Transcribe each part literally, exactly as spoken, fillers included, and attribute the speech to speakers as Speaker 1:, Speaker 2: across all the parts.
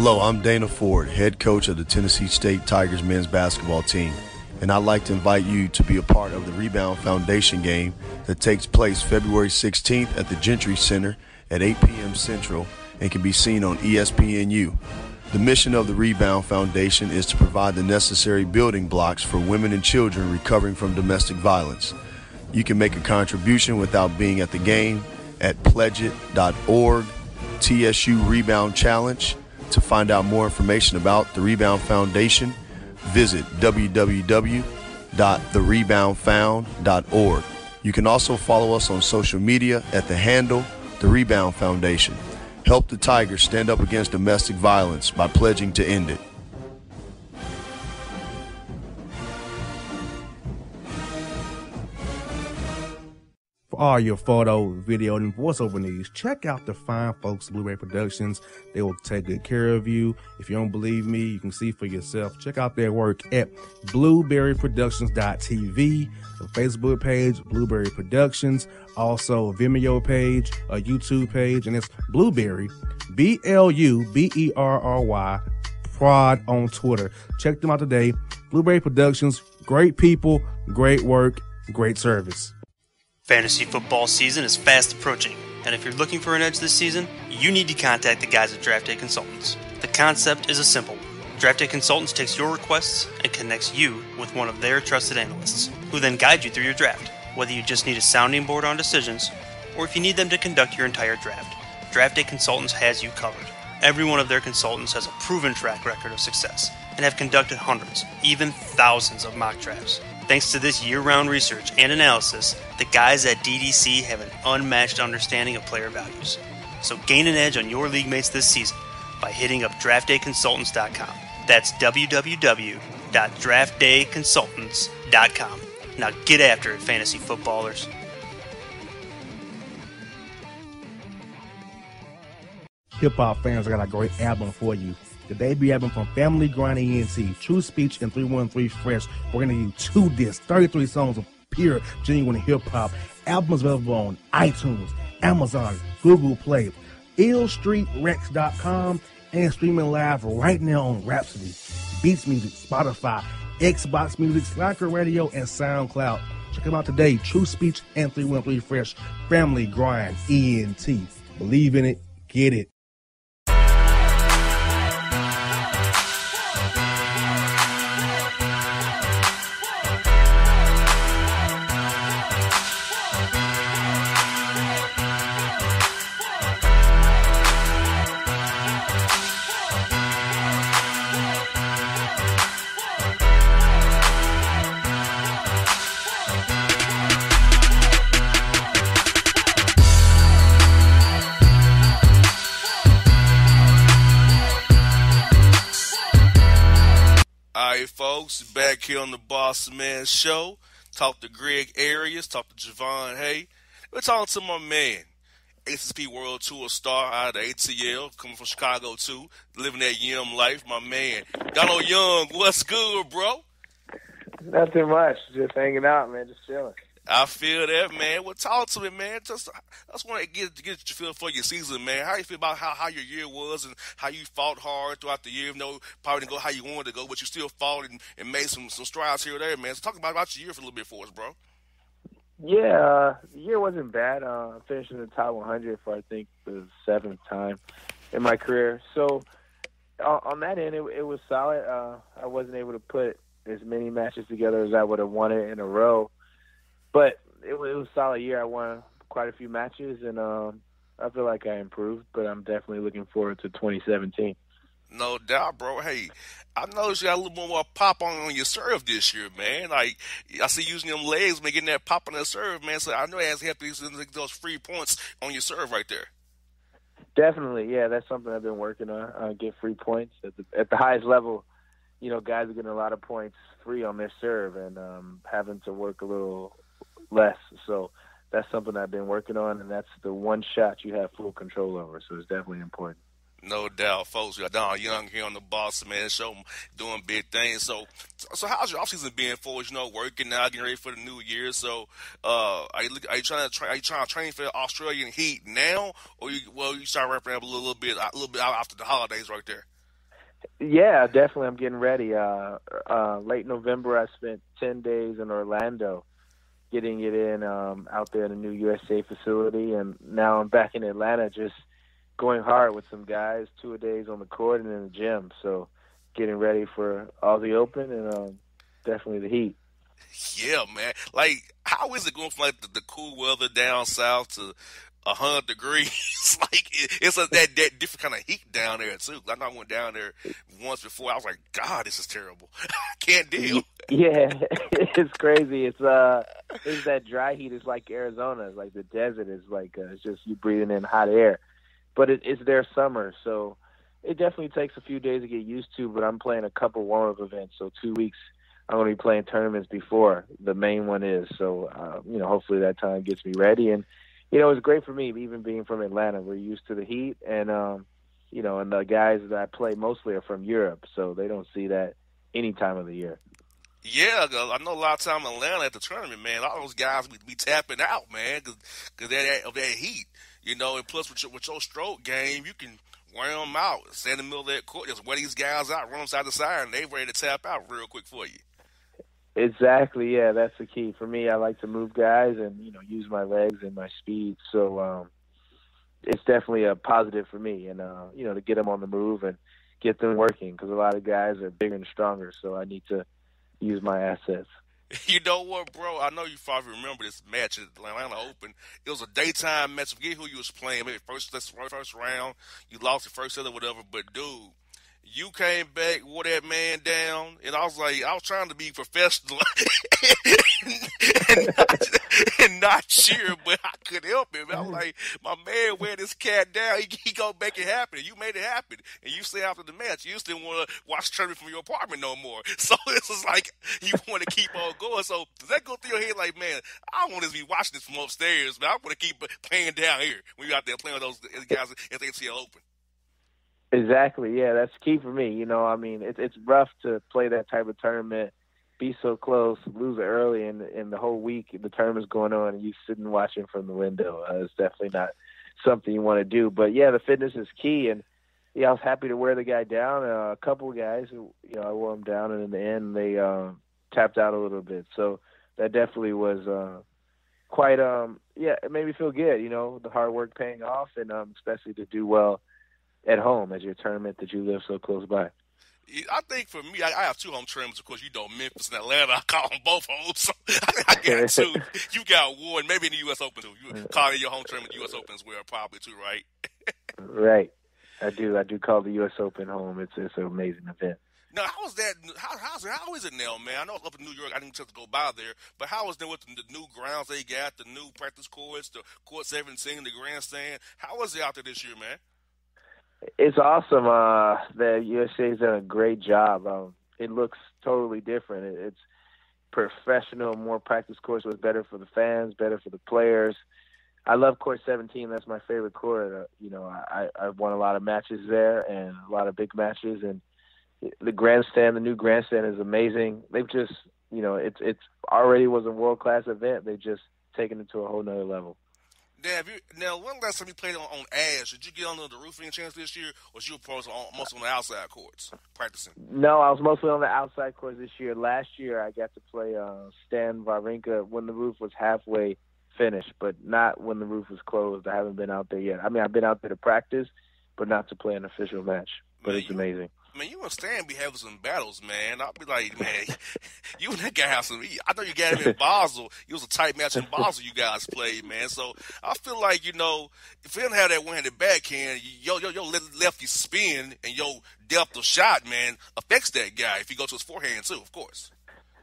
Speaker 1: Hello, I'm Dana Ford, head coach of the Tennessee State Tigers men's basketball team, and I'd like to invite you to be a part of the Rebound Foundation game that takes place February sixteenth at the Gentry Center at eight p.m. Central and can be seen on E S P N U. The mission of the Rebound Foundation is to provide the necessary building blocks for women and children recovering from domestic violence. You can make a contribution without being at the game at pledge it dot org, T S U Rebound Challenge. To find out more information about the Rebound Foundation, visit w w w dot the rebound found dot org. You can also follow us on social media at the handle The Rebound Foundation. Help the Tigers stand up against domestic violence by pledging to end it.
Speaker 2: For all your photo, video, and voiceover needs, check out the fine folks at Blueberry Productions. They will take good care of you. If you don't believe me, you can see for yourself. Check out their work at blueberry productions dot t v, the Facebook page, Blueberry Productions, also a Vimeo page, a YouTube page, and it's Blueberry, B L U B E R R Y, Prod on Twitter. Check them out today. Blueberry Productions, great people, great work, great service.
Speaker 3: Fantasy football season is fast approaching, and if you're looking for an edge this season, you need to contact the guys at Draft Day Consultants. The concept is a simple one. Draft Day Consultants takes your requests and connects you with one of their trusted analysts, who then guide you through your draft, whether you just need a sounding board on decisions, or if you need them to conduct your entire draft. Draft Day Consultants has you covered. Every one of their consultants has a proven track record of success, and have conducted hundreds, even thousands of mock drafts. Thanks to this year-round research and analysis, the guys at D D C have an unmatched understanding of player values. So gain an edge on your league mates this season by hitting up draft day consultants dot com. That's w w w dot draft day consultants dot com. Now get after it, fantasy footballers.
Speaker 2: Hip-hop fans, I got a great album for you. The debut album from Family Grind E N T, True Speech and three one three Fresh. We're going to do two discs, thirty-three songs of pure, genuine hip-hop. Albums available on iTunes, Amazon, Google Play, ill street rex dot com, and streaming live right now on Rhapsody, Beats Music, Spotify, Xbox Music, Slacker Radio, and SoundCloud. Check them out today. True Speech and three one three Fresh. Family Grind E N T. Believe in it. Get it.
Speaker 4: Folks, back here on the Boss Man Show. Talk to Greg Arias, talk to Javon Hay. We're talking to my man, A C P World Tour star out of the A T L, coming from Chicago too, living that Yum life. My man, Donald Young, what's good, bro?
Speaker 5: Nothing much, just hanging out, man, just chilling.
Speaker 4: I feel that, man. Well, talk to me, man. Just, I just want to get get your feel for your season, man. How you feel about how, how your year was and how you fought hard throughout the year? You know, probably didn't go how you wanted to go, but you still fought and, and made some, some strides here or there, man. So talk about, about your year for a little bit for us, bro.
Speaker 5: Yeah, uh, the year wasn't bad. Uh, I finished in the top one hundred for, I think, the seventh time in my career. So uh, on that end, it, it was solid. Uh, I wasn't able to put as many matches together as I would have wanted in a row. But it, it was a solid year. I won quite a few matches, and um, I feel like I improved, but I'm definitely looking forward to twenty seventeen.
Speaker 4: No doubt, bro. Hey, I noticed you got a little more pop on, on your serve this year, man. Like, I see you using them legs, man, getting that pop on that serve, man. So I know it has helped you those free points on your serve right there.
Speaker 5: Definitely, yeah. That's something I've been working on, uh, get free points. At the, at the highest level, you know, guys are getting a lot of points free on their serve and um, having to work a little less. So that's something I've been working on, and that's the one shot you have full control over. So it's definitely important.
Speaker 4: No doubt, folks. We got Don Young here on the Boss Man Show doing big things. So, so how's your offseason been for us? You know, working now, getting ready for the new year. So, uh, are you are you trying to tra- are you trying to train for the Australian Heat now, or you well you start wrapping up a little bit a little bit after the holidays right there?
Speaker 5: Yeah, definitely. I'm getting ready. Uh, uh, late November, I spent ten days in Orlando getting it in um, out there in the new U S A facility, and now I'm back in Atlanta just going hard with some guys, two a days on the court and in the gym. So getting ready for Aussie Open and um, definitely the heat.
Speaker 4: Yeah, man. Like, how is it going from like the, the cool weather down south to a hundred degrees? Like, it, it's a, that that different kind of heat down there too. I know I went down there once before. I was like, God, this is terrible. I can't deal.
Speaker 5: Yeah, it's crazy. It's uh, it's that dry heat. It's like Arizona. It's like the desert. It's like uh, it's just you breathing in hot air. But it, it's their summer, so it definitely takes a few days to get used to. But I'm playing a couple warm-up events, so two weeks. I'm going to be playing tournaments before the main one is. So, uh, you know, hopefully that time gets me ready. And, you know, it's great for me, even being from Atlanta. We're used to the heat. And, um, you know, and the guys that I play mostly are from Europe. So they don't see that any time of the year.
Speaker 4: Yeah, I know a lot of time in Atlanta at the tournament, man. A lot of those guys be, be tapping out, man, because of that, of that heat. You know, and plus with your, with your stroke game, you can wear them out. Stand in the middle of that court, just wear these guys out, run them side to side, and they're ready to tap out real quick for you.
Speaker 5: Exactly, yeah, that's the key. For me, I like to move guys and, you know, use my legs and my speed. So um, it's definitely a positive for me, and, uh, you know, to get them on the move and get them working, because a lot of guys are bigger and stronger, so I need to use my assets.
Speaker 4: You know what, bro? I know you probably remember this match at the Atlanta Open. It was a daytime match. Forget who you was playing. Maybe first, first round, you lost the first set or whatever, but, dude, you came back, wore that man down, and I was like, I was trying to be professional and, not, and not cheer, but I couldn't help it. I was like, my man wear this cat down, he, he gonna make it happen. You made it happen. And you say after the match, you just didn't want to watch the tournament from your apartment no more. So it was like, you want to keep on going. So does that go through your head like, man, I don't want to be watching this from upstairs, but I want to keep playing down here when you're out there playing with those guys at the A T L Open?
Speaker 5: Exactly, yeah, that's key for me. You know, I mean, it's it's rough to play that type of tournament, be so close, lose it early, and and the whole week the tournament's going on, and you sitting watching from the window. Uh, it's definitely not something you want to do. But yeah, the fitness is key, and yeah, I was happy to wear the guy down. Uh, a couple of guys, you know, I wore them down, and in the end they uh, tapped out a little bit. So that definitely was uh, quite, um, yeah, it made me feel good. You know, the hard work paying off, and um, especially to do well at home as your tournament that you live so close by.
Speaker 4: I think for me, I, I have two home tournaments. Of course, you know, Memphis and Atlanta. I call them both home. So I got two. You got one, maybe in the U S Open too. You call it your home tournament, U S Open as well, probably too, right?
Speaker 5: Right. I do. I do call the U S Open home. It's it's an amazing event.
Speaker 4: Now, how is that? How how's it, how is it now, man? I know up in New York, I didn't get to go by there, but how is it with the, the new grounds they got, the new practice courts, the court seventeen, the grandstand? How is it out there this year, man?
Speaker 5: It's awesome. Uh, the U S A's done a great job. Um, it looks totally different. It, it's professional, more practice courts. Was better for the fans, better for the players. I love court seventeen. That's my favorite court. Uh, you know, I, I've won a lot of matches there and a lot of big matches. And the grandstand, the new grandstand is amazing. They've just, you know, it's it's already was a world class event. They've just taken it to a whole nother level.
Speaker 4: Now, have you, now, when last time you played on, on Ash, did you get under the roof any chance this year, or was you mostly on, mostly on the outside courts practicing?
Speaker 5: No, I was mostly on the outside courts this year. Last year, I got to play uh, Stan Wawrinka when the roof was halfway finished, but not when the roof was closed. I haven't been out there yet. I mean, I've been out there to practice, but not to play an official match. But man, it's amazing.
Speaker 4: Man, you and Stan be having some battles, man. I'll be like, man, you and that guy have some. I know you got him in Basel. It was a tight match in Basel you guys played, man. So I feel like, you know, if you don't have that one-handed backhand, your, your, your lefty spin and your depth of shot, man, affects that guy if he goes to his forehand, too, of course.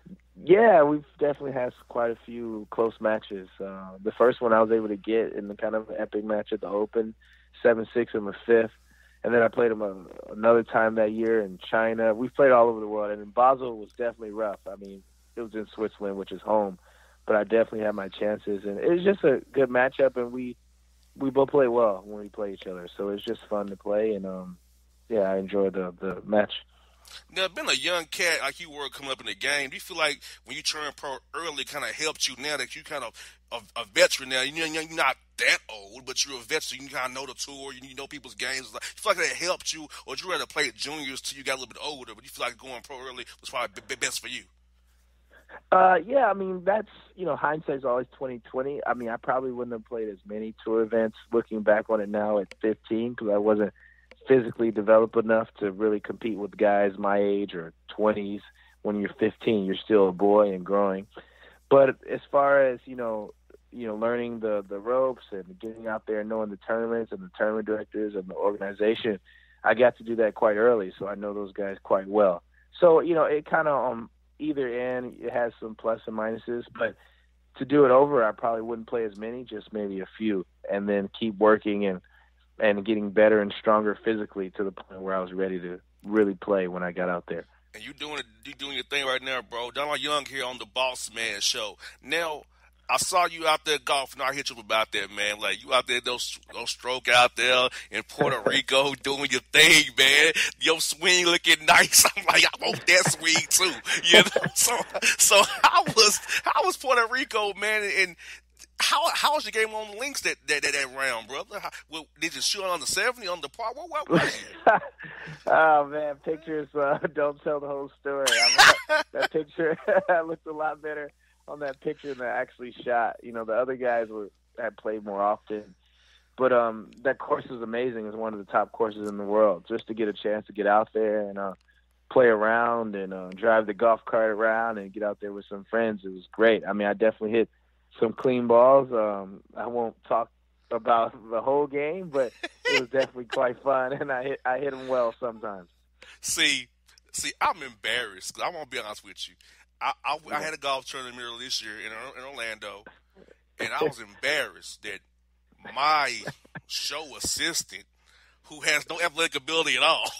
Speaker 5: Yeah, we've definitely had quite a few close matches. Uh, the first one I was able to get in the kind of epic match at the Open, seven six in the fifth. And then I played him a, another time that year in China. We've played all over the world. And in Basel was definitely rough. I mean, it was in Switzerland, which is home. But I definitely had my chances. And it was just a good matchup. And we we both play well when we play each other. So it's just fun to play. And, um, yeah, I enjoyed the, the match.
Speaker 4: Now, being a young cat like you were coming up in the game, do you feel like when you turned pro early kind of helped you now that you kind of a, a veteran now? You know, you're not that old, but you're a veteran. You kind of know the tour. You know people's games. You feel like that helped you, or did you rather play at juniors till you got a little bit older, but you feel like going pro early was probably b- best for you?
Speaker 5: Uh, yeah, I mean, that's, you know, hindsight's always twenty twenty. I mean, I probably wouldn't have played as many tour events looking back on it now at fifteen because I wasn't physically developed enough to really compete with guys my age or twenties. When you're fifteen, you're still a boy and growing. But as far as, you know, you know, learning the, the ropes and getting out there and knowing the tournaments and the tournament directors and the organization, I got to do that quite early, so I know those guys quite well. So, you know, it kind of on either end, it has some plus and minuses, but to do it over, I probably wouldn't play as many, just maybe a few, and then keep working and and getting better and stronger physically to the point where I was ready to really play when I got out there.
Speaker 4: And you doing it, you doing your thing right now, bro. Donald Young here on the Boss Man Show. Now, I saw you out there golfing. I hit you about that, man. Like, you out there, those, those stroke out there in Puerto Rico doing your thing, man. Your swing looking nice. I'm like, I want that swing too. You know? So, so how was, how was Puerto Rico, man? And how, how was your game on the links that, that, that, that round, brother? How, well, did you shoot on the seventy, on the par? What, what was it?
Speaker 5: Oh, man, pictures uh, don't tell the whole story. I mean, that picture looked a lot better on that picture than I actually shot. You know, the other guys were had played more often. But um, that course is amazing. It's one of the top courses in the world. Just to get a chance to get out there and uh, play around and uh, drive the golf cart around and get out there with some friends, it was great. I mean, I definitely hit some clean balls. Um, I won't talk about the whole game, but it was definitely quite fun, and I hit I hit them well sometimes.
Speaker 4: See, see, I'm embarrassed. 'Cause I won't be honest with you. I, I, I had a golf tournament earlier this year in, in Orlando, and I was embarrassed that my show assistant, who has no athletic ability at all,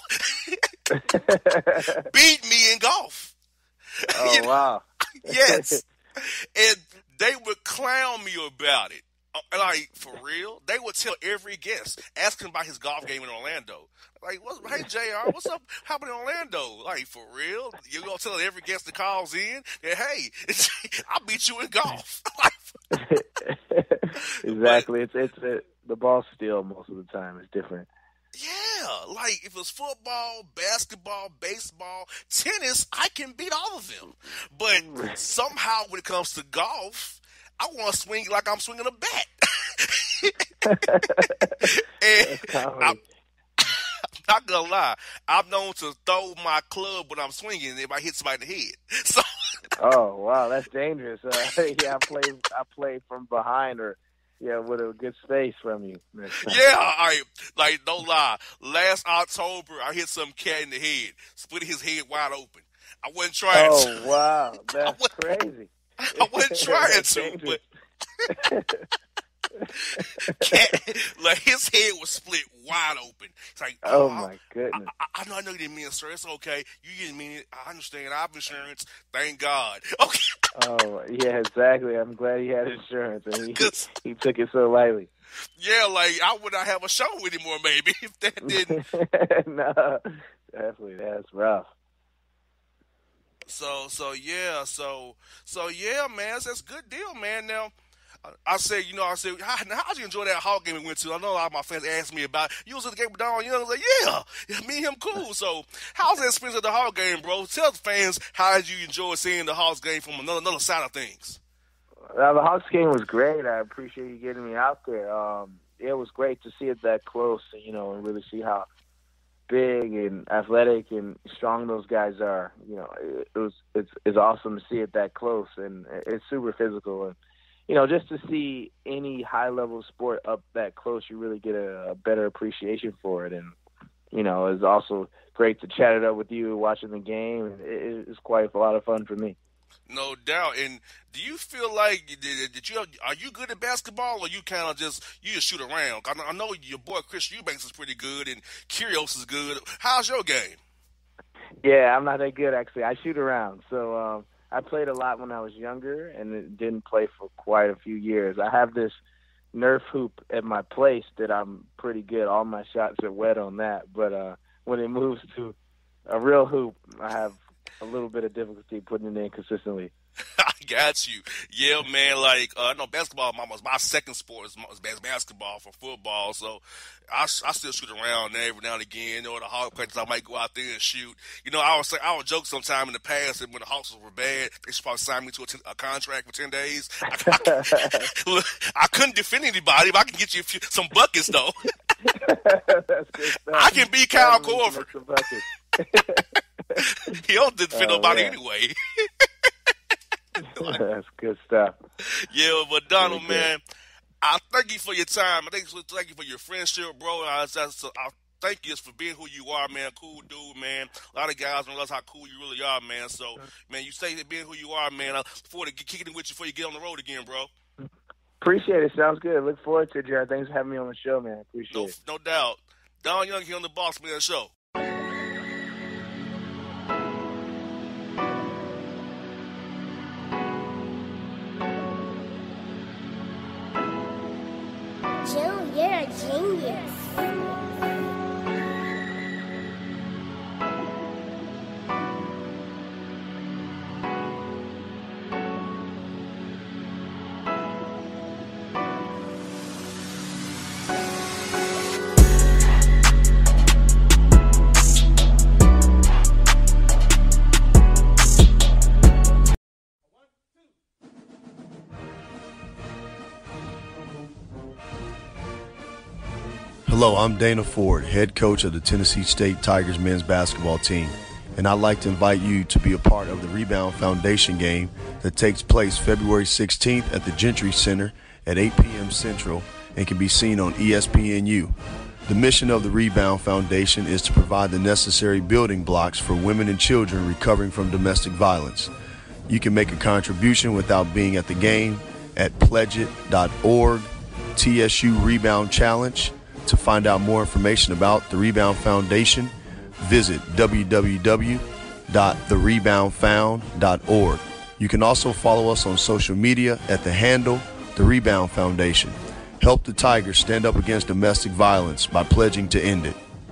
Speaker 4: beat me in golf.
Speaker 5: Oh,
Speaker 4: You know?
Speaker 5: wow.
Speaker 4: Yes. And they would clown me about it. Like, for real? They would tell every guest, asking about his golf game in Orlando. Like, what, hey, J R, what's up happening in Orlando? Like, for real? You're going to tell every guest that calls in that, hey, I beat you in golf.
Speaker 5: Exactly. But, it's it's it, the ball's still most of the time. It's different.
Speaker 4: Yeah. Like, if it was football, basketball, baseball, tennis, I can beat all of them. But somehow when it comes to golf, I want to swing like I'm swinging a bat. And I'm, I'm not going to lie. I'm known to throw my club when I'm swinging if I hit somebody in the head. So.
Speaker 5: Oh, wow, that's dangerous. Uh, yeah, I play, I play from behind or, yeah, with a good space from you.
Speaker 4: Yeah, I like, don't lie. Last October, I hit some cat in the head, split his head wide open. I wasn't trying
Speaker 5: oh,
Speaker 4: to.
Speaker 5: Oh, wow, that's crazy.
Speaker 4: I wasn't trying to, but cat, like his head was split wide open. It's like,
Speaker 5: oh,
Speaker 4: oh
Speaker 5: my goodness.
Speaker 4: I, I, I know I know you didn't mean it, sir. It's okay. You didn't mean it. I understand. I have insurance. Thank God. Okay.
Speaker 5: Oh, yeah, exactly. I'm glad he had insurance and he he took it so lightly.
Speaker 4: Yeah, like I would not have a show anymore, maybe if that didn't.
Speaker 5: No, definitely, that's rough.
Speaker 4: So, so yeah, so, so yeah, man, that's, that's a good deal, man. Now, I said, you know, I said, how, how'd you enjoy that Hawk game we went to? I know a lot of my fans asked me about, you was at the game with Donald Young. I was like, yeah, me and him cool. So, how's that experience at the Hawk game, bro? Tell the fans how did you enjoy seeing the Hawks game from another, another side of things.
Speaker 5: Uh, the Hawks game was great. I appreciate you getting me out there. Um, it was great to see it that close, you know, and really see how big and athletic and strong those guys are. You know, it, it was it's it's awesome to see it that close, and it's super physical. And you know, just to see any high level sport up that close, you really get a, a better appreciation for it. And you know, it's also great to chat it up with you watching the game. And it, it's quite a lot of fun for me.
Speaker 4: No doubt. And do you feel like did, did you are you good at basketball, or you kind of just you just shoot around? I know, I know your boy Chris Eubanks is pretty good, and Kyrgios is good. How's your game?
Speaker 5: Yeah, I'm not that good actually. I shoot around. So um, I played a lot when I was younger, and didn't play for quite a few years. I have this Nerf hoop at my place that I'm pretty good. All my shots are wet on that. But uh, when it moves to a real hoop, I have a little bit of difficulty putting it in consistently.
Speaker 4: I got you. Yeah, man. Like, uh, no, basketball was my second sport is basketball for football. So I, I still shoot around every now and again. You know, the Hawk practice, I might go out there and shoot. You know, I was I would joke sometime in the past that when the Hawks were bad, they should probably sign me to a, ten, a contract for ten days. I, I, look, I couldn't defend anybody, but I can get you a few, some buckets though.
Speaker 5: That's good stuff.
Speaker 4: I can be Kyle Korver. He don't defend
Speaker 5: oh,
Speaker 4: nobody
Speaker 5: man.
Speaker 4: anyway.
Speaker 5: That's good stuff.
Speaker 4: Yeah, but Donald,
Speaker 5: Really
Speaker 4: man, I thank you for your time. I thank you, thank you for your friendship, bro. I, I, I thank you for being who you are, man. Cool dude, man. A lot of guys don't realize how cool you really are, man. So, man, you stay being who you are, man. I look forward to kicking it with you before you get on the road again, bro.
Speaker 5: Appreciate it. Sounds good. Look forward to it, Jared. Thanks for having me on the show, man. Appreciate
Speaker 4: No,
Speaker 5: it.
Speaker 4: no doubt. Don Young here on the Boss Man Show.
Speaker 6: Jill, you're a genius.
Speaker 1: Hello, I'm Dana Ford, head coach of the Tennessee State Tigers men's basketball team, and I'd like to invite you to be a part of the Rebound Foundation game that takes place February sixteenth at the Gentry Center at eight p.m. Central and can be seen on E S P N U. The mission of the Rebound Foundation is to provide the necessary building blocks for women and children recovering from domestic violence. You can make a contribution without being at the game at pledge it dot org, T S U Rebound Challenge. To find out more information about the Rebound Foundation, visit w w w dot the rebound found dot org. You can also follow us on social media at the handle The Rebound Foundation. Help the Tigers stand up against domestic violence by pledging to end it.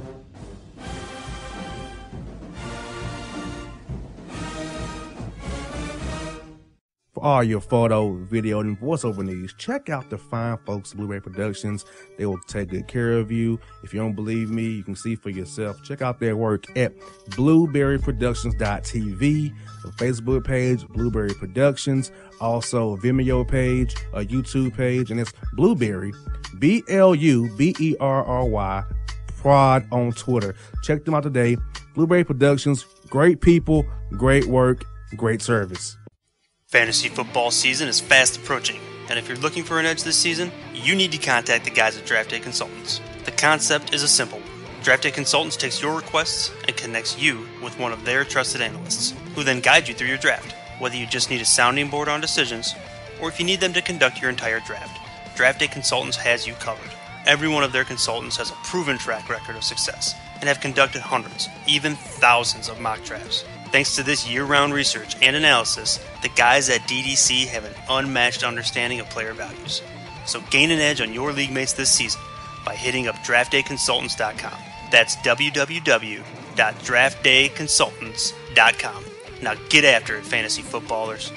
Speaker 2: For all your photo, video, and voiceover needs, check out the fine folks at Blueberry Productions. They will take good care of you. If you don't believe me, you can see for yourself. Check out their work at blueberry productions dot t v, the Facebook page, Blueberry Productions, also a Vimeo page, a YouTube page, and it's Blueberry, B L U B E R R Y, Prod on Twitter. Check them out today. Blueberry Productions, great people, great work, great service.
Speaker 3: Fantasy football season is fast approaching, and if you're looking for an edge this season, you need to contact the guys at Draft Day Consultants. The concept is a simple one. Draft Day Consultants takes your requests and connects you with one of their trusted analysts, who then guide you through your draft. Whether you just need a sounding board on decisions, or if you need them to conduct your entire draft, Draft Day Consultants has you covered. Every one of their consultants has a proven track record of success, and have conducted hundreds, even thousands of mock drafts. Thanks to this year-round research and analysis, the guys at D D C have an unmatched understanding of player values. So gain an edge on your league mates this season by hitting up draft day consultants dot com. That's w w w dot draft day consultants dot com. Now get after it, fantasy footballers.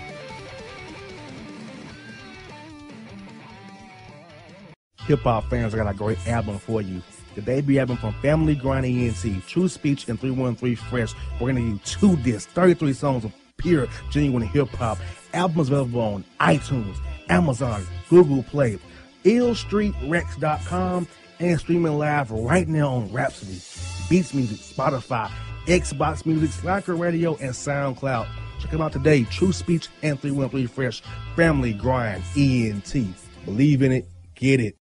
Speaker 2: Hip-hop fans, I got a great album for you. The debut album from Family Grind E N T, True Speech and three one three Fresh. We're going to give you two discs, thirty-three songs of pure, genuine hip-hop. Album is available on iTunes, Amazon, Google Play, ill street rex dot com, and streaming live right now on Rhapsody, Beats Music, Spotify, Xbox Music, Slacker Radio, and SoundCloud. Check them out today. True Speech and three one three Fresh. Family Grind E N T. Believe in it. Get it.